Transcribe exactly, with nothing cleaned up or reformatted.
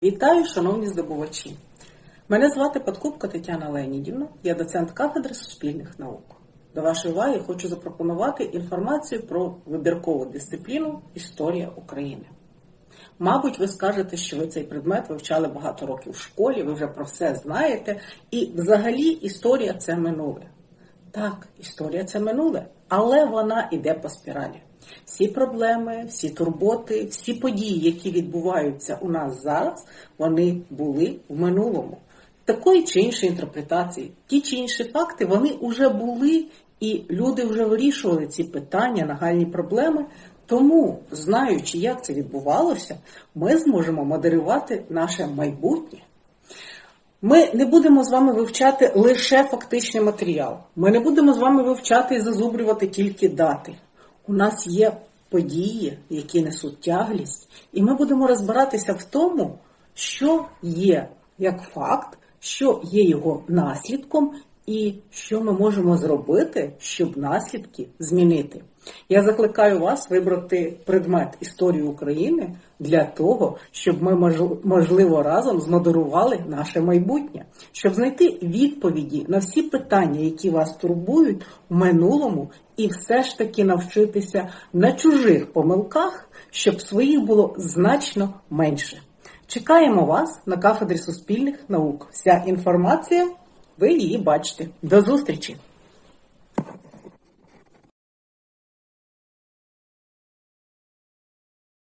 Вітаю, шановні здобувачі! Мене звати Подкупко Тетяна Леонідівна, я доцент кафедри суспільних наук. До вашої уваги хочу запропонувати інформацію про вибіркову дисципліну «Історія України». Мабуть, ви скажете, що ви цей предмет вивчали багато років в школі, ви вже про все знаєте, і взагалі історія – це минуле. Так, історія – це минуле, але вона йде по спіралі. Всі проблеми, всі турботи, всі події, які відбуваються у нас зараз, вони були в минулому. Такої чи іншої інтерпретації, ті чи інші факти, вони вже були, і люди вже вирішували ці питання, нагальні проблеми. Тому, знаючи, як це відбувалося, ми зможемо моделювати наше майбутнє. Ми не будемо з вами вивчати лише фактичний матеріал. Ми не будемо з вами вивчати і зазубрювати тільки дати. У нас є події, які несуть тяглість, і ми будемо розбиратися в тому, що є як факт, що є його наслідком і що ми можемо зробити, щоб наслідки змінити. Я закликаю вас вибрати предмет історії України для того, щоб ми, можливо, разом змоделювали наше майбутнє, щоб знайти відповіді на всі питання, які вас турбують в минулому, і все ж таки навчитися на чужих помилках, щоб своїх було значно менше. Чекаємо вас на кафедрі суспільних наук. Вся інформація, ви її бачите. До зустрічі!